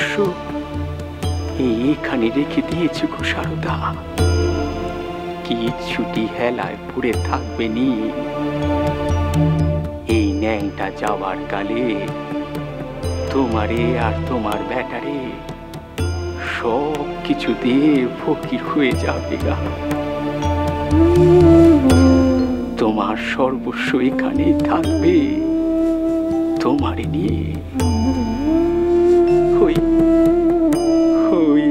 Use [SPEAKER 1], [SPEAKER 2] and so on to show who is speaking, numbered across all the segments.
[SPEAKER 1] সর্বস্ব এখানে রেখে দিয়েছি গো সারদা। কিচ্ছুটি হেলায় পড়ে থাকবে নি। এই ন্যাংটা যাওয়ার কালে তোমারে আর তোমার বেটারে সব কিছু দিয়ে ফকির হয়ে যাবে গা। তোমার সর্বস্ব এখানেই থাকবে তোমারে নিয়ে। হই হই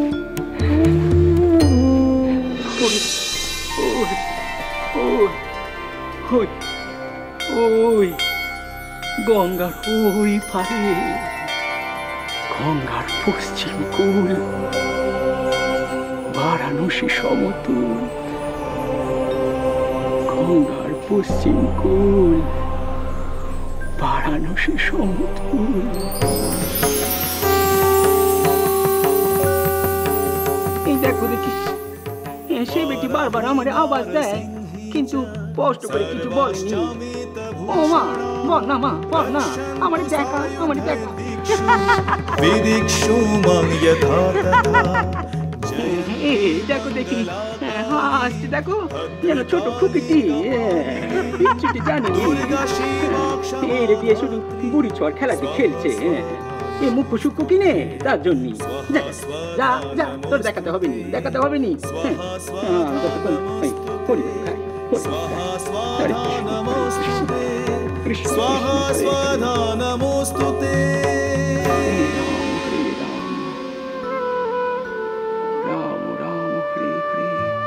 [SPEAKER 1] হই ওই গঙ্গার ওই পারে, গঙ্গার পশ্চিম কূল, বারাণসী সমতুল, গঙ্গার পশ্চিম কূল, বারাণসী সমতুল। এই দেখো দেখি, সে বেটি বারবার আমার আওয়াজ দেয় কিন্তু স্পষ্ট করে কিছু বলেনি। ও মা, বল না মা, বল না, আমার দেখা, আমার দেখা। দেখো দেখি, হাসছে দেখো, যেন ছোট খুকিটি বিচ্ছুটি জানেনি। এর দিয়ে শুধু বুড়ি ছোঁয়ার খেলাটি খেলছে। এ মুখ্য সূক্ষ্ম কিনে তার জন্য। যা যা, তোর দেখাতে হবে নি, দেখাতে হবে নি।
[SPEAKER 2] स्वाहा स्वाहा नमोस्तुते।
[SPEAKER 1] राम राम हरे हरे।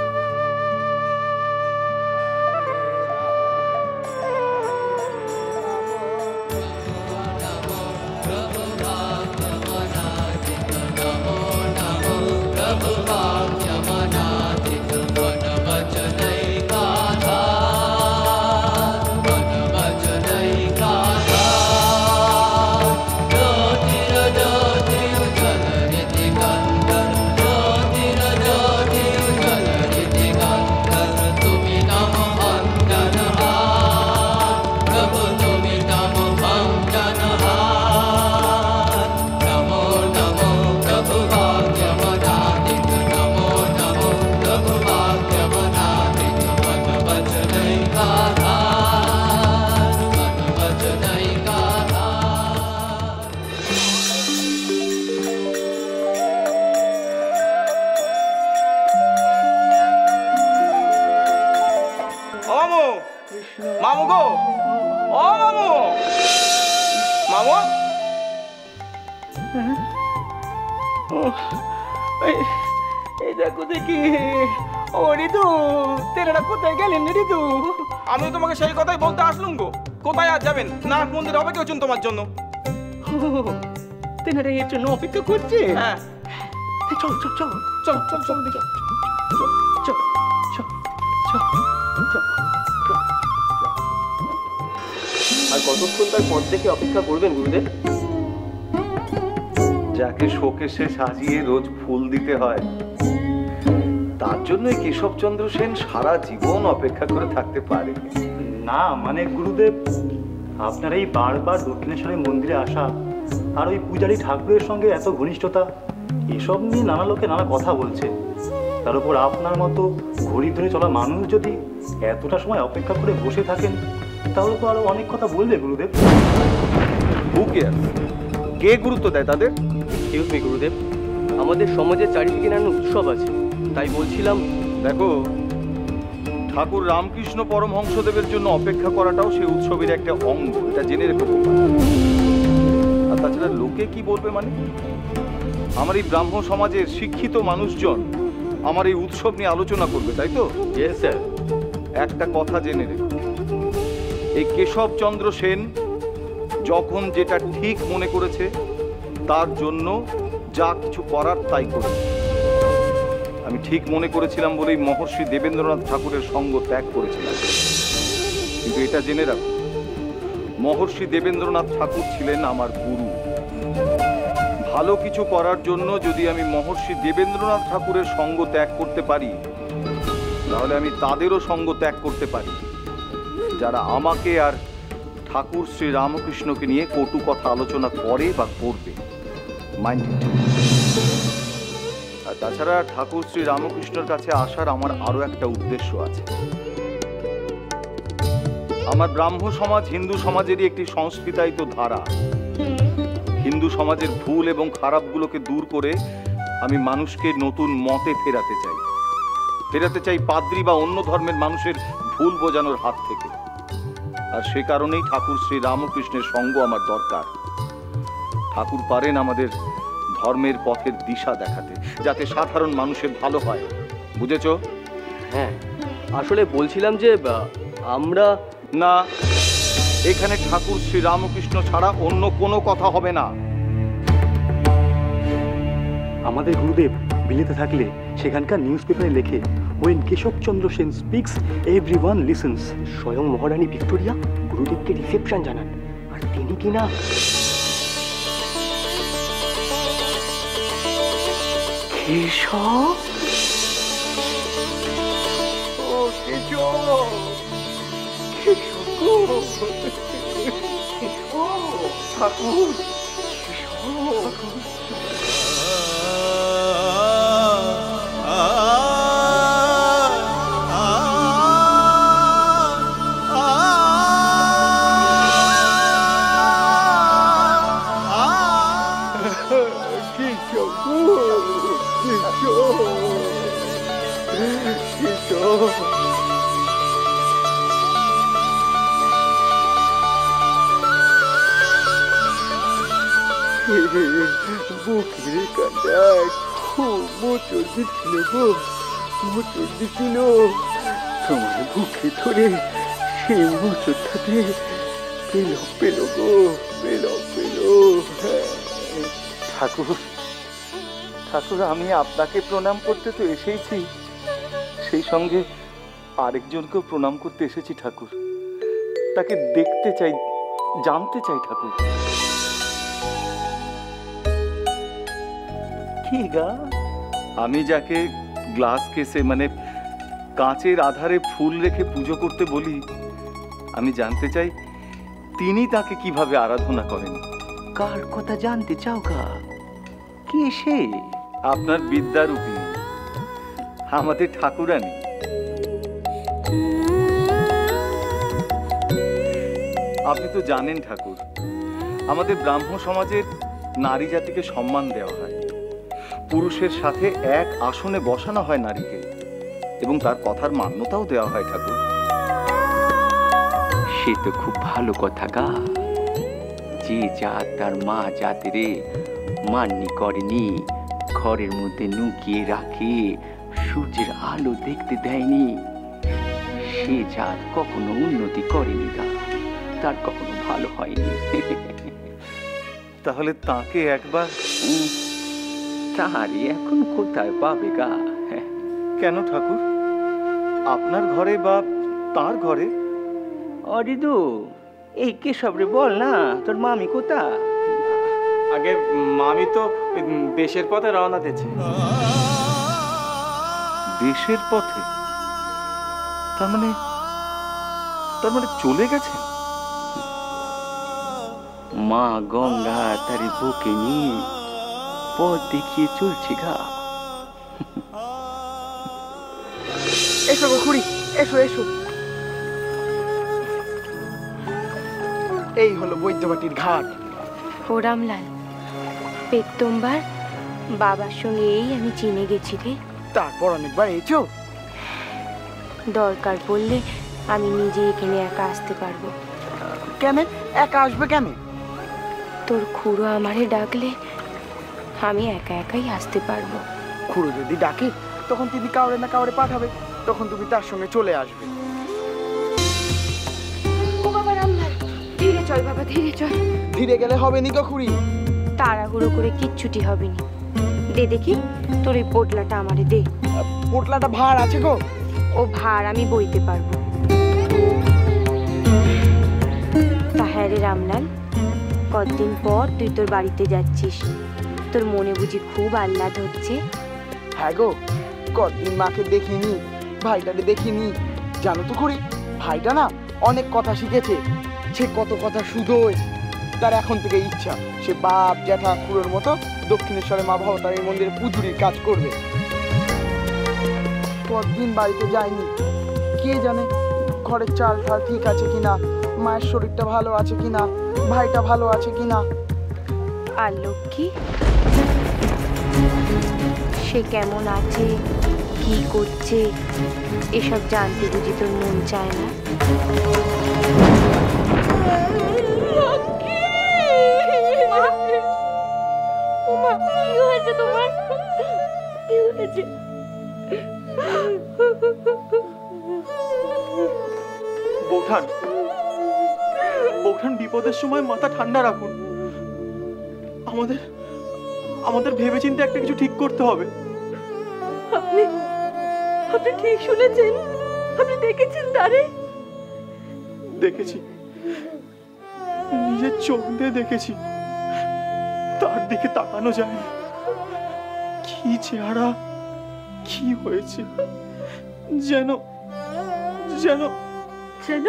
[SPEAKER 3] মামু গো, ও মামু, মামু,
[SPEAKER 1] এই দেখো দেখি। ও ঋতু, তেনারা কোথায় গেলেন ঋতু?
[SPEAKER 3] আমি তোমাকে সেই কথাই বলতে আসলুম গো। কোথায় আর যাবেন? নারক মন্দিরে অপেক্ষা করছেন তোমার জন্য।
[SPEAKER 1] তেনারা এর জন্য অপেক্ষা করছে?
[SPEAKER 3] হ্যাঁ,
[SPEAKER 1] চল চল চল চল চল চল দেখি, চল চল চল চল।
[SPEAKER 4] আর কতক্ষণ তার পথ দেখে অপেক্ষা করবেন গুরুদেব?
[SPEAKER 5] যাকে শোকেশে সাজিয়ে রোজ ফুল দিতে হয়, তার জন্য কেশবচন্দ্র সেন সারা জীবন অপেক্ষা করে থাকতে পারে
[SPEAKER 6] না। মানে গুরুদেব, আপনার এই বারবার দক্ষিণেশ্বরের মন্দিরে আসা আর ওই পূজারী ঠাকুরের সঙ্গে এত ঘনিষ্ঠতা, এসব নিয়ে নানা লোকে নানা কথা বলছে। তার উপর আপনার মতো ঘড়ি ধরে চলা মানুষ যদি এতটা সময় অপেক্ষা করে বসে থাকেন, তাহলে তো আরো অনেক কথা বলবে গুরুদেব।
[SPEAKER 5] কে গুরুত্ব দেয় তাদের?
[SPEAKER 4] এক্সকিউজ মি গুরুদেব, আমাদের সমাজে চারিদিকে নানা উৎসব আছে, তাই বলছিলাম।
[SPEAKER 5] দেখো, ঠাকুর রামকৃষ্ণ পরমহংসদেবের জন্য অপেক্ষা করাটাও সেই উৎসবের একটা অঙ্গ, এটা জেনে রেখো। আর তাছাড়া লোকে কি বলবে মানে? আমার এই ব্রাহ্ম সমাজের শিক্ষিত মানুষজন আমার এই উৎসব নিয়ে আলোচনা করবে, তাই তো?
[SPEAKER 4] Yes sir.
[SPEAKER 5] একটা কথা জেনে রেখো, এই কেশবচন্দ্র সেন যখন যেটা ঠিক মনে করেছে তার জন্য যা কিছু করার তাই করেছে। আমি ঠিক মনে করেছিলাম বলেই মহর্ষি দেবেন্দ্রনাথ ঠাকুরের সঙ্গ ত্যাগ করেছিলাম। কিন্তু এটা জেনে রাখো, মহর্ষি দেবেন্দ্রনাথ ঠাকুর ছিলেন আমার গুরু। ভালো কিছু করার জন্য যদি আমি মহর্ষি দেবেন্দ্রনাথ ঠাকুরের সঙ্গ ত্যাগ করতে পারি, তাহলে আমি তাদেরও সঙ্গ ত্যাগ করতে পারি যারা আমাকে আর ঠাকুর শ্রী রামকৃষ্ণকে নিয়ে কটু কথা আলোচনা করে বা করবে। Mind it. আর তাছাড়া ঠাকুর শ্রী রামকৃষ্ণের কাছে আসার আমার আরো একটা উদ্দেশ্য আছে। আমার ব্রাহ্ম সমাজ হিন্দু সমাজেরই একটি সংস্কৃতায়িত ধারা। হিন্দু সমাজের ভুল এবং খারাপগুলোকে দূর করে আমি মানুষকে নতুন মতে ফেরাতে চাই পাদ্রী বা অন্য ধর্মের মানুষের ভুল বোঝানোর হাত থেকে। আর সে কারণেই ঠাকুর শ্রী রামকৃষ্ণের সঙ্গ আমার দরকার। ঠাকুর পারেন আমাদের ধর্মের পথের দিশা দেখাতে, যাতে সাধারণ মানুষের ভালো হয়। বুঝেছ?
[SPEAKER 4] হ্যাঁ, আসলে বলছিলাম যে আমরা
[SPEAKER 5] না, এখানে ঠাকুর শ্রী রামকৃষ্ণ ছাড়া অন্য কোনো কথা হবে না।
[SPEAKER 6] আমাদের গুরুদেব বিলেতে থাকলে সেখানকার নিউজ পেপারে লেখে, when Keshab Chandra Sen speaks everyone listens.
[SPEAKER 4] স্বয়ং মহারানী ভিক্টোরিয়া গুরুদেবকে রিসেপশন জানান, আর তিনি কিনা কেশব। ও কেশব, কেশব গো, ও ঠাকুর, কেশব। বুকের কাঁটায় খুব মোচড় দিচ্ছিল গো, মোচড় দিচ্ছিল। তোমার বুকে ধরে সেই মোচড়টাতে পেল গো, পেল।
[SPEAKER 5] ঠাকুর, আমি আপনাকে প্রণাম করতে তো এসেইছি, সেই সঙ্গে আরেকজনকেও প্রণাম করতে এসেছি ঠাকুর। তাকে দেখতে চাই, জানতে চাই ঠাকুর।
[SPEAKER 6] কি গা?
[SPEAKER 5] আমি যাকে গ্লাস কেসে মানে কাঁচের আধারে ফুল রেখে পুজো করতে বলি, আমি জানতে চাই তিনি তাকে কিভাবে আরাধনা করেন।
[SPEAKER 1] কার কথা জানতে চাও গা? কে সে?
[SPEAKER 5] আপনার বিদ্যারূপিণী, আমাদের ঠাকুরানী। আপনি তো জানেন ঠাকুর, আমাদের ব্রাহ্ম সমাজের নারী জাতিকে সম্মান দেওয়া হয়, পুরুষের সাথে এক আসনে বসানো হয় নারীকে, এবং তার কথার মান্যতাও দেওয়া হয় ঠাকুর।
[SPEAKER 1] সে তো খুব ভালো কথা গা। যে জাত তার মা জাতের মান্যি করেনি, ঘরের মধ্যে নুকিয়ে রাখে, সূর্যের আলো দেখতে দেয়নি, সে জাত কখনো উন্নতি করেনি গা, তার কখনো ভালো হয়নি।
[SPEAKER 5] তাহলে তাকে একবার।
[SPEAKER 1] তাহারি এখন কোথায় পাবে গা?
[SPEAKER 5] কেন ঠাকুর? আপনার ঘরে বা তার ঘরে?
[SPEAKER 1] অরিদু, এই কেশবরে বল না, তোর মামি কোথা?
[SPEAKER 3] আগে মামি তো দেশের পথে রওনা দিয়েছে।
[SPEAKER 5] দেশের পথে? তার মানে চলে গেছে?
[SPEAKER 1] মা গঙ্গা তারি বুকে নিয়ে পথ দেখিয়ে চলছে গা।
[SPEAKER 3] এসো গো খুড়ি, এসো। এই হলো বৈদ্যবাটির ঘাট।
[SPEAKER 7] ও রামলাল, পেত্তম্বার বাবার সঙ্গে এই আমি চিনে গেছি রে।
[SPEAKER 3] তারপর অনেকবার এসো।
[SPEAKER 7] দরকার পড়লে আমি নিজে এখানে একা আসতে পারবো।
[SPEAKER 3] কেন একা আসবে কেন?
[SPEAKER 7] তোর খুড়ো আমারে ডাকলে আমি একা একাই আসতে পারবো।
[SPEAKER 3] খুড়ো যদি ডাকে তখন তিনি কাউরে না কাউরে পাঠাবে, তখন তুমি তার সঙ্গে চলে আসবে।
[SPEAKER 7] ও বাবা রামলাল, ধীরে চল বাবা, ধীরে চল।
[SPEAKER 3] ধীরে গেলে হবে নি গো খুড়ি।
[SPEAKER 7] তাড়াহুড়ো করে কিচ্ছুটি হবে নি। দে দেখি তোর এই পোটলাটা আমারে দে।
[SPEAKER 3] পোটলাটা ভার আছে গো।
[SPEAKER 7] ও ভার আমি বইতে পারবো। তা হ্যাঁ রে রামলাল, কতদিন পর তুই তোর বাড়িতে যাচ্ছিস, তোর মনে বুঝি খুব আহ্লাদ হচ্ছে?
[SPEAKER 3] হ্যাঁ গো, কতদিন মাকে দেখিনি, ভাইটাকে দেখিনি। জানো তো খুড়ি, ভাইটা না অনেক কথা শিখেছে। সে কত কথা শুধোয়, তার এখন থেকে ইচ্ছা সে বাপ জ্যাঠা খুড়োর মতো দক্ষিণেশ্বরে মা ভবতারিণী মন্দিরে পুজুরির কাজ করবে। কতদিন বাড়িতে যায়নি, কে জানে ঘরের চাল ঠাল ঠিক আছে কিনা, মায়ের শরীরটা ভালো আছে কিনা, ভাইটা ভালো আছে কিনা।
[SPEAKER 7] আর লক্ষ্মী সে কেমন আছে, কি করছে, এসব জানতে বুঝি তোর মন চায় না? কি হয়েছে তোমার? কি হয়েছে?
[SPEAKER 6] বৌঠান, বৌঠান বিপদের সময় মাথা ঠান্ডা রাখুন। আমাদের আমাদের ভেবেচিন্তে একটা কিছু ঠিক করতে হবে।
[SPEAKER 7] আপনি আপনি ঠিক শুনেছেন? আপনি দেখেছেন তারে?
[SPEAKER 6] দেখেছি, নিজের চোখ দিয়ে দেখেছি। তার দিকে তাকানো যায় না। কি চেহারা, কি হয়েছে, যেন যেন
[SPEAKER 7] যেন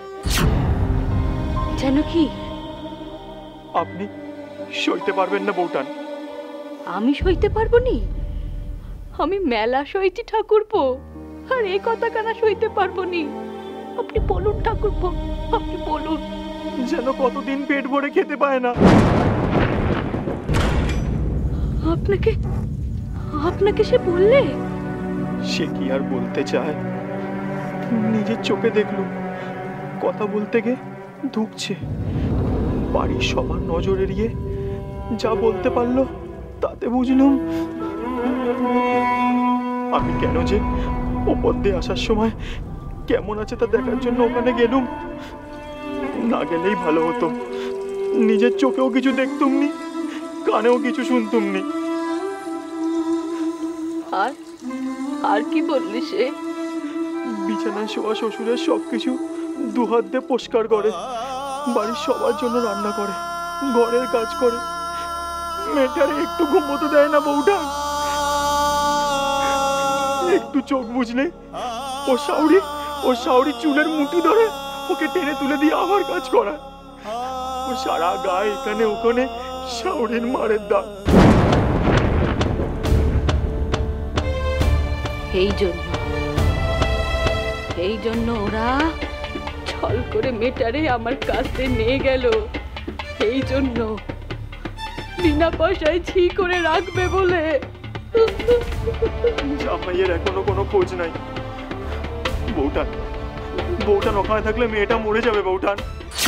[SPEAKER 7] যেন কি?
[SPEAKER 6] আপনি সইতে পারবেন না বৌঠান।
[SPEAKER 8] আমি সইতে পারবো নি? আমি মেলা সইছি ঠাকুরপো, আর এই কথা কানা সইতে পারবো নি? আপনি বলুন ঠাকুরপো, আপনি বলুন।
[SPEAKER 6] যেন কতদিন পেট ভরে খেতে পায় না।
[SPEAKER 8] আপনাকে আপনাকে সে বললে?
[SPEAKER 6] সে কি আর বলতে চায়, নিজের চোখে দেখলো। কথা বলতে গিয়ে ধুকছে। বাড়ির সবার নজর এড়িয়ে যা বলতে পারলো তাতে বুঝলুম আমি কেন যে ওপর দিয়ে আসার সময় কেমন আছে তা দেখার জন্য ওখানে গেলুম। না গেলেই ভালো হতো। নিজের চোখেও কিছু দেখতুম নি, কানেও কিছু শুনতুম নি।
[SPEAKER 8] আর আর কি বললি সে?
[SPEAKER 6] বিছানায় শোয়া শ্বশুরের সবকিছু দুহাত দিয়ে পরিষ্কার করে, বাড়ির সবার জন্য রান্না করে, ঘরের কাজ করে। মেয়েটারে একটু ঘুমোতে দেয় না বউটা। একটু চোখ বুঝলে ও শাওরি চুলের মুঠি ধরে ওকে টেনে তুলে দিয়ে আবার কাজ করায়। ও সারা গায়ে এখানে ওখানে শাওরির মারের দাগ।
[SPEAKER 8] এই জন্য ওরা ছল করে মেটারে আমার কাছে নিয়ে গেল। এই জন্য বিনা পয়সায় ছি করে রাখবে বলে।
[SPEAKER 6] জামাইয়ের এখনো কোনো খোঁজ নাই। বউটান ওখানে থাকলে মেয়েটা মরে যাবে। বউটান,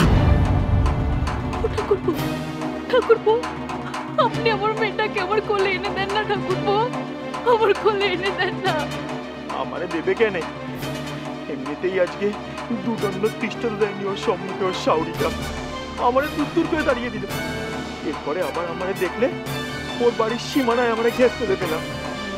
[SPEAKER 8] ঠাকুরপো, আপনি আমার মেয়েটাকে আমার কোলে এনে দেন না ঠাকুরপো, আমার কোলে এনে দেন না।
[SPEAKER 6] আমারে দেবে কেনে? এমনিতেই আজকে দুদণ্ড তিষ্ঠর দেয়নি ওর সম্মুখে ওর শাওরিটা। আমারে দূর করে দাঁড়িয়ে দিল। এরপরে আবার আমারে দেখলে ওর বাড়ির সীমানায় আমারে ঘেঁচতে দেবে না।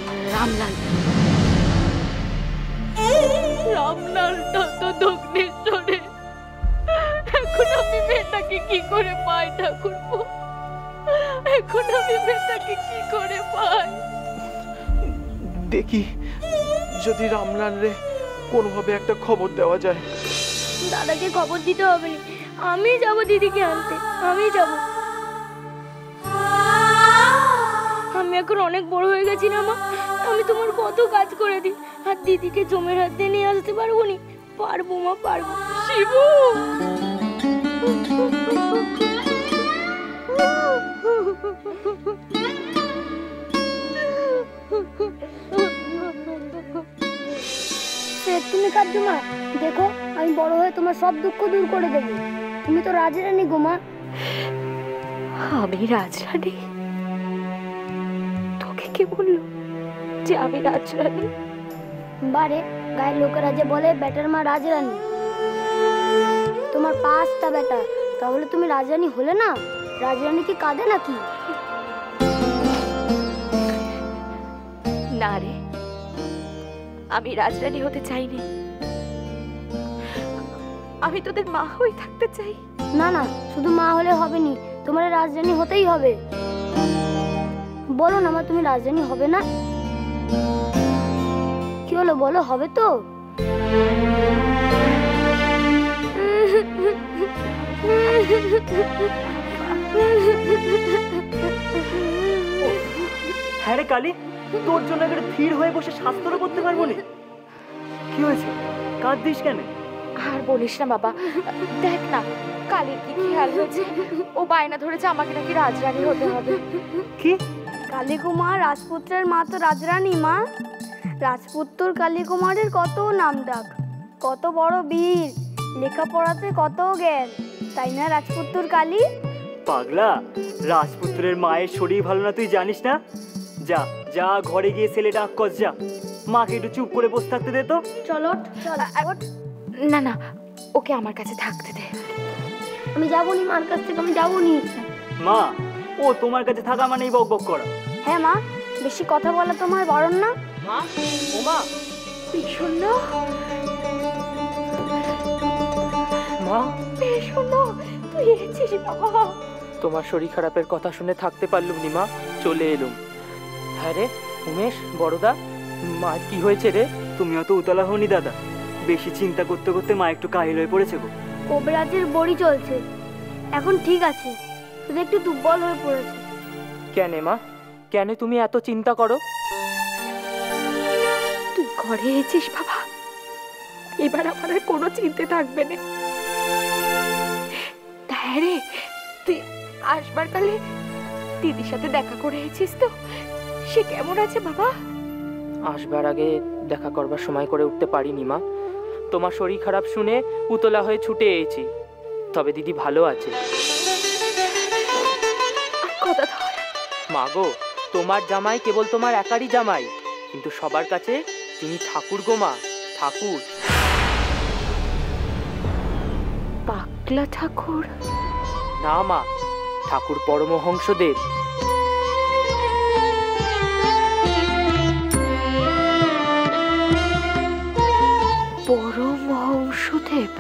[SPEAKER 8] রামলালটা তো দক্ষিণেশ্বরে। এখন আমি মেয়েটাকে কি করে পাই ঠাকুরপো? এখন আমি মেয়েটাকে কি করে পাই?
[SPEAKER 6] দেখি যদি রামলাল রে কোনোভাবে একটা খবর দেওয়া যায়।
[SPEAKER 7] দাদাকে খবর দিতে হবে না, আমি যাব দিদিকে আনতে, আমি যাব। আমি এখন অনেক বড় হয়ে গেছি না মা, আমি তোমার কত কাজ করে দিই, আর দিদিকে জমের হাত দিয়ে নিয়ে আসতে পারবো নি? পারবো মা, পারবো।
[SPEAKER 8] শিবু,
[SPEAKER 9] তুমি কাঁদছো মা? দেখো আমি বড় হয়ে তোমার সব দুঃখ দূর করে দেবো। তুমি তো রাজরানী গো মা।
[SPEAKER 8] আমি রাজরানী? তোকে কে বললো যে আমি রাজরানী?
[SPEAKER 9] বারে গায়ের লোকেরা যে বলে বেটার মা রাজরানী। তোমার 5টা বেটা, তাহলে তুমি রাজরানী হলে না? রাজরানী কি কাঁদে নাকি?
[SPEAKER 8] না রে, আমি রাজরানী হতে চাইনি। আমি তোদের মা হয়ে থাকতে চাই।
[SPEAKER 9] না না, শুধু মা হলে হবে নি, তোমার রাজরানী হতেই হবে। বলো না মা, তুমি রাজরানী হবে না? কি হলো বলো, হবে তো?
[SPEAKER 10] হ্যাঁ রে কালী, তোর জন্য এবারে ধীর হয়ে বসে শাস্ত্র করতে পারবো না। কি হয়েছে, কাঁদছিস কেন?
[SPEAKER 8] আর বলিস না বাবা, দেখ না কালীর কি খেয়াল হয়েছে। ও বায়না ধরেছে আমাকে নাকি রাজরানী হতে হবে।
[SPEAKER 10] কি?
[SPEAKER 9] কালী কুমার রাজপুত্রের মা তো রাজরানী মা। রাজপুত্র কালী কুমারের কত নাম ডাক, কত বড় বীর, লেখাপড়াতে কত জ্ঞান, তাই না রাজপুত্র কালী?
[SPEAKER 10] পাগলা, রাজপুত্রের মায়ের শরীর ভালো না তুই জানিস না? যা যা ঘরে গিয়ে ছেলে ডাক কর, যা। মাকে একটু চুপ করে বসে থাকতে দে তো।
[SPEAKER 9] চলো চলো।
[SPEAKER 8] না না, ওকে আমার কাছে থাকতে দে।
[SPEAKER 9] আমি যাবনি মার কাছ থেকে, আমি যাবনি।
[SPEAKER 10] মা, ও তোমার কাছে থাকা মানেই বক বক করা।
[SPEAKER 9] হ্যাঁ মা, বেশি কথা বলা তোমার বারণ না।
[SPEAKER 10] মা, ও মা,
[SPEAKER 8] শূন্য
[SPEAKER 10] মা,
[SPEAKER 8] শূন্য, তুই এসেছিস বাবা।
[SPEAKER 4] তোমার শরীর খারাপের কথা শুনে থাকতে পারলুম নি মা, চলে এলুম। হ্যাঁ রে উমেশ, বড়দা, মা কি হয়েছে রে?
[SPEAKER 10] তুমি অত উতলা হওনি দাদা, বেশি চিন্তা করতে করতে মা একটু কাহিল হয়ে পড়েছে গো।
[SPEAKER 9] কবিরাজের বড়ি চলছে, এখন ঠিক আছে, শুধু একটু দুর্বল হয়ে পড়েছে।
[SPEAKER 4] কেন মা, কেন তুমি এত চিন্তা করো?
[SPEAKER 8] তুই ঘরে এসেছিস বাবা, এবার আমার আর কোনো চিন্তা থাকবে না। হ্যাঁ রে, তুই আসবার কালে দিদির সাথে দেখা করে এসেছিস তো? সে কেমন আছে বাবা?
[SPEAKER 4] আসবার আগে দেখা করবার সময় করে উঠতে পারিনি মা। তোমার শরীর খারাপ শুনে উতলা হয়ে ছুটে এসেছি, তবে দিদি ভালো আছে।
[SPEAKER 8] কথা ধর
[SPEAKER 4] মা গো, তোমার জামাই কেবল তোমার একারই জামাই, কিন্তু সবার কাছে তিনি ঠাকুর গো মা, ঠাকুর।
[SPEAKER 8] পাগলা ঠাকুর?
[SPEAKER 4] না মা, ঠাকুর পরমহংসদেব।
[SPEAKER 8] পরমহংসদেব?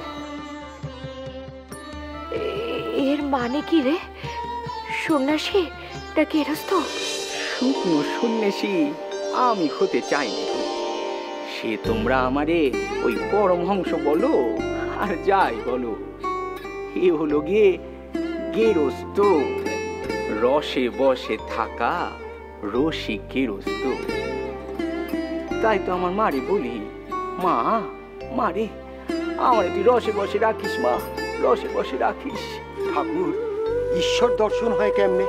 [SPEAKER 8] এর মানে কি রে? সন্ন্যাসী না গেরস্থ?
[SPEAKER 1] শুকনো সন্ন্যাসী আমি হতে চাইনি। সে তোমরা আমারে ওই পরমহংস বলো আর যাই বলো, এ হলো গিয়ে গেরস্থ, রসে বসে থাকা রসিক গেরস্থ। তাই তো আমার মারে বলি, মা মারে আমার তুই রসে বসে রাখিস মা, রসে বসে রাখিস।
[SPEAKER 11] ঠাকুর, ঈশ্বর দর্শন হয় কেমনে?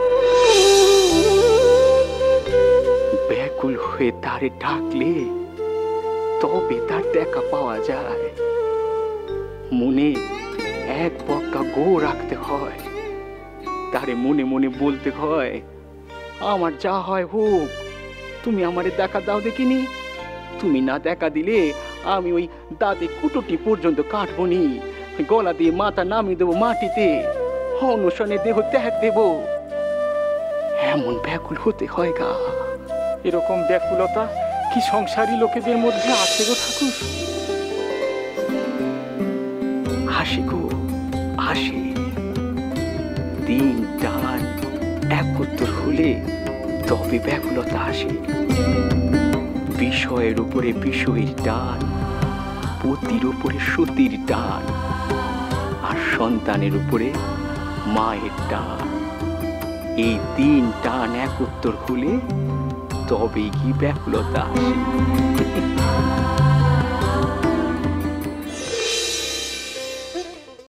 [SPEAKER 1] ব্যাকুল হয়ে তারে ডাকলে তবে তার দেখা পাওয়া যায়। মনে এক বক্কা গো রাখতে হয়, তারে মনে মনে বলতে হয়, আমার যা হয় হোক, তুমি আমারে দেখা দাও দেখিনি। তুমি না দেখা দিলে আমি ওই দাঁতে কুটোটি পর্যন্ত কাটবো নি, গলা দিয়ে মাথা নামিয়ে দেবো মাটিতে, অনশনে দেহ ত্যাগ দেব। এমন ব্যাকুল হতে হয় গা।
[SPEAKER 12] এরকম ব্যাকুলতা কি সংসারী লোকেদের মধ্যে আছে গো ঠাকুর?
[SPEAKER 1] আসে গো আসে, দিন টান একত্র হলে তবে ব্যাকুলতা আসে। বিষয়ের উপরে বিষয়ের টান, পতির উপরে সতীর টান, আর সন্তানের উপরে মায়ের টান। এই তিন টান একত্র হলে তবেই কি ব্যাকুলতা আসে।